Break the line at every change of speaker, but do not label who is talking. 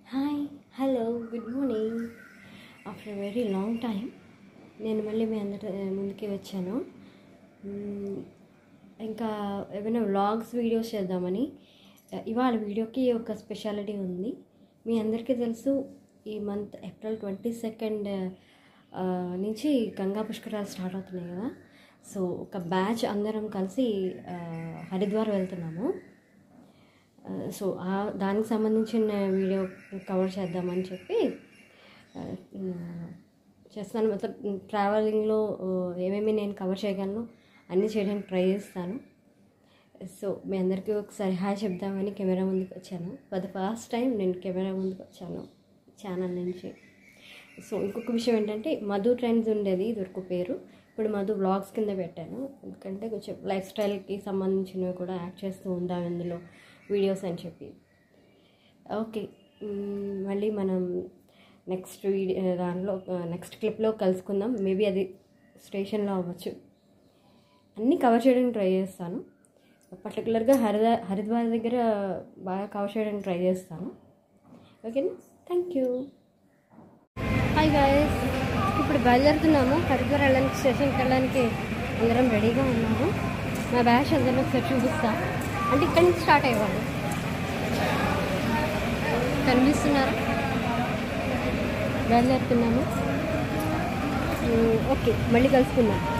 Hi hello good morning. After very long time నేను మళ్ళీ మీ అందరి ముందుకి వచ్చాను. ఇంకా ఏమైనా వ్లాగ్స్ వీడియోస్ చేద్దామని. ఇవాళ వీడియోకి ఒక స్పెషాలిటీ ఉంది. మీ అందరికీ తెలుసు, ఈ మంత్ ఏప్రిల్ 22 నుంచి గంగా పుష్కరాలు స్టార్ట్ అవుతున్నాయి కదా. సో ఒక బ్యాచ్ అందరం కలిసి హరిద్వార్ వెళ్తున్నాము. సో దానికి సంబంధించిన వీడియో కవర్ చేద్దామని చెప్పి చేస్తాను. మొత్తం ట్రావెలింగ్లో ఏమేమి నేను కవర్ చేయగలను అన్నీ చేయడానికి ట్రై చేస్తాను. సో మీ అందరికీ ఒకసారి హాయ్ చెప్దామని కెమెరా ముందుకు వచ్చాను. ఫర్ ద ఫస్ట్ టైం నేను కెమెరా ముందుకు వచ్చాను ఛానల్ నుంచి. సో ఇంకొక విషయం ఏంటంటే, మధు ట్రెండ్స్ ఉండేది ఇదివరకు పేరు, ఇప్పుడు మధు వ్లాగ్స్ కింద పెట్టాను. ఎందుకంటే కొంచెం లైఫ్ స్టైల్కి సంబంధించినవి కూడా యాడ్ చేస్తూ ఉంటాం ఇందులో వీడియోస్ అని చెప్పి. ఓకే, మళ్ళీ మనం నెక్స్ట్ దానిలో నెక్స్ట్ క్లిప్లో కలుసుకుందాం. మేబీ అది స్టేషన్లో అవ్వచ్చు. అన్నీ కవర్ చేయడానికి ట్రై చేస్తాను. పర్టికులర్గా హరిద్వార్ దగ్గర బాగా కవర్ చేయడానికి ట్రై చేస్తాను. ఓకేనా, థ్యాంక్ యూ. హాయ్ గాయస్, ఇప్పుడు బయలుదేరుతున్నాము. హరిద్వార్ వెళ్ళడానికి, స్టేషన్కి వెళ్ళడానికి అందరం రెడీగా ఉన్నాము. మా బ్యాచ్ అందరం ఒకసారి చూపిస్తా. అంటే ఇక్కడి నుంచి స్టార్ట్ అయ్యేవాళ్ళు కనిపిస్తున్నారు. బయలుదేరుతున్నాము. ఓకే, మళ్ళీ కలుసుకుందాం.